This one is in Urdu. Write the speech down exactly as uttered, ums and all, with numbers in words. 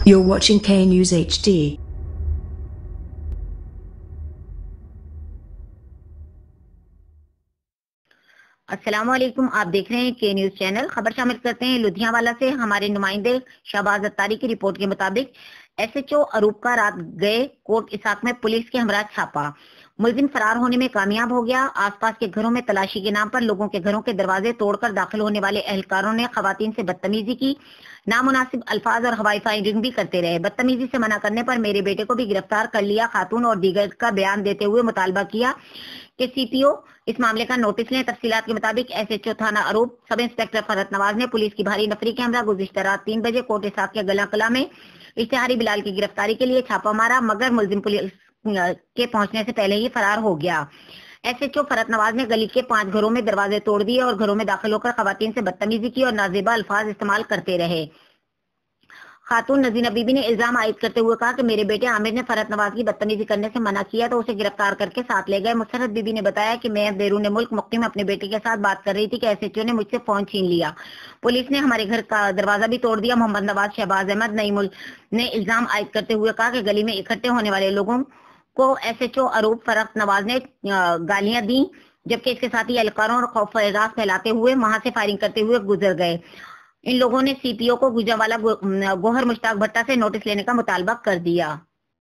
You're watching K News H D. السلام علیکم، آپ دیکھ رہے ہیں کے نیوز چینل۔ خبر شامل کرتے ہیں لدھیانہ والا سے۔ ہمارے نمائندے شہباز اتاری کی رپورٹ کے مطابق ایس ایچ او اروپ کا رات گئے کوٹ اسحاق میں پولیس کے ہمراہ چھاپا، ملزم فرار ہونے میں کامیاب ہو گیا۔ آس پاس کے گھروں میں تلاشی کے نام پر لوگوں کے گھروں کے دروازے توڑ کر داخل ہونے والے اہلکاروں نے خواتین سے بدتمیزی کی، نامناسب الفاظ اور ہوائی فائرنگ بھی کرتے رہے۔ بدتمیزی سے منع کرنے پر میرے بیٹے کو بھی گرفتار کر لیا۔ خاتون اور دیگر کا بیان دیتے ہوئے مطالبہ کیا کہ سی پی او اس معاملے کا نوٹس لیں۔ تفصیلات کے مطابق ایس ایچ او تھانہ اروپ سب انسپکٹر فرحت نواز نے پولیس کی بھاری نفری کے ہمراہ گزشتہ رات تین بجے کوٹ اسحاق کے گلاں کلا میں اشتہاری بلال کی گرفتاری کے لیے چھاپا مارا، مگر ملزم پولیس کے پہنچنے سے پہلے ہی فرار ہو گیا۔ ایس ایچ او فرحت نواز نے گلی کے پانچ گھروں میں دروازے توڑ دیے اور گھروں میں داخل ہو کر خواتین سے بدتمیزی کی اور نازیبا الفاظ استعمال کرتے رہے۔ خاتون نزینہ بی بی نے الزام عائد کرتے ہوئے کہا کہ میرے بیٹے عامر نے فرحت نواز کی بدتمیزی کرنے سے منع کیا تو اسے گرفتار کر کے ساتھ لے گئے۔ مسرت بی بی نے بتایا کہ میں بیرون ملک مقیم اپنے بیٹے کے ساتھ بات کر رہی تھی کہ ایس ایچ او نے مجھ سے فون چھین لیا۔ پولیس نے ہمارے گھر کا دروازہ بھی توڑ دیا۔ محمد نواز شہباز احمد نئی ملک نے الزام عائد کرتے ہوئے کہا کہ گلی میں اکٹھے ہونے والے لوگوں کو ایس ایچ او اروپ فرحت نواز نے گالیاں دیں، جبکہ اس کے ساتھ ہی اہلکاروں اور خوف و اعراض پھیلاتے ہوئے وہاں سے فائرنگ کرتے ہوئے گزر گئے۔ ان لوگوں نے سی پی او کو گوجرانوالہ گوہر مشتاق بھٹہ سے نوٹس لینے کا مطالبہ کر دیا۔